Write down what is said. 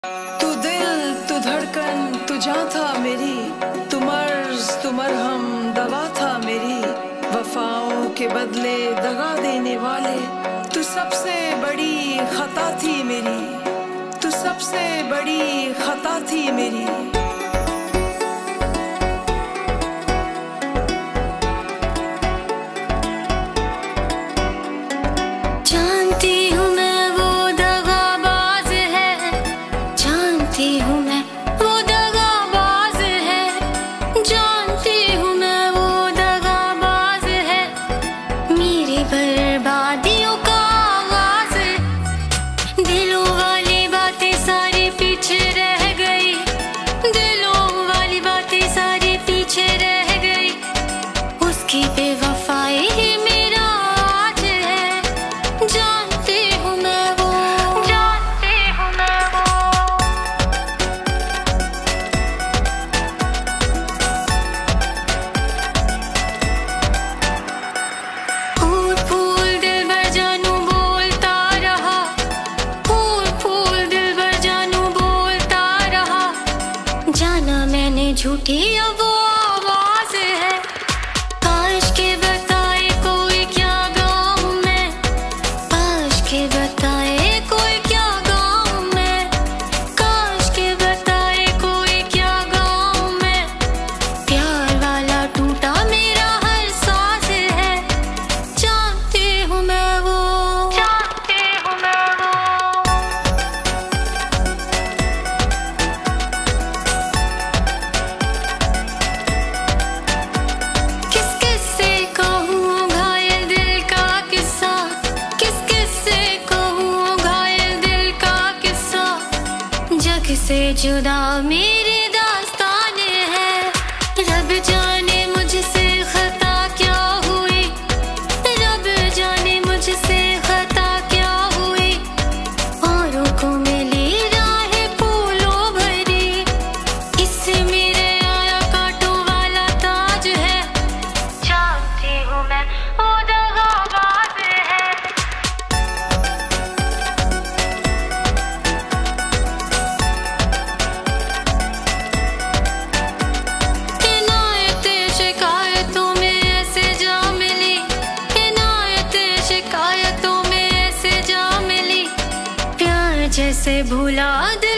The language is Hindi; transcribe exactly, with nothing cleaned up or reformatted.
तू दिल तू धड़कन तू जान था मेरी, तू मर्ज तू मरहम दवा था मेरी, वफाओं के बदले दगा देने वाले, तू सबसे बड़ी खता थी मेरी, तू सबसे बड़ी खता थी मेरी। जानती हूँ मैं वो दगाबाज है, जानती हूँ मैं वो दगाबाज है, जानती हूँ मैं वो दगाबाज है, मेरी बर्बादियों का आगाज। दिलों वाली बातें सारी पीछे रह गई, दिलों वाली बातें सारी पीछे रह गई, उसकी बेवफाई ही मेरा आज है। जानती हूँ मैं वो, जानती हूँ मैं वो। फूल फूल दिल भर जानू बोलता रहा, फूल फूल दिल भर जानू बोलता रहा, जाना मैंने झूठी अब वो आवाज है। काश के बताए कोई क्या गाऊं मैं, काश के बताए कोई क्या गाऊं मैं, काश के बताए कोई क्या गाऊं मैं, प्यार वाला टूटा मेरा हर सांस है। जानती हूँ मैं वो, जानती हूँ मैं वो। किस किस से कहूँ घायल दिल का किस्सा, किस किस से कहूँ घायल दिल का किस्सा, जग से जुदा मेरी दास्तानें हैं। रब जाने मुझसे खता क्या हुई, रब जाने मुझसे खता क्या हुई, औरों को मिली राहें फूलों भरी, इससे मेरे आया कांटों वाला ताज है। जानती हूँ मैं वो दगाबाज है। इनायतें शिकायतों में ऐसे जा मिली, इनायतें शिकायतों में ऐसे जा मिली, प्यार जैसे भूला दिल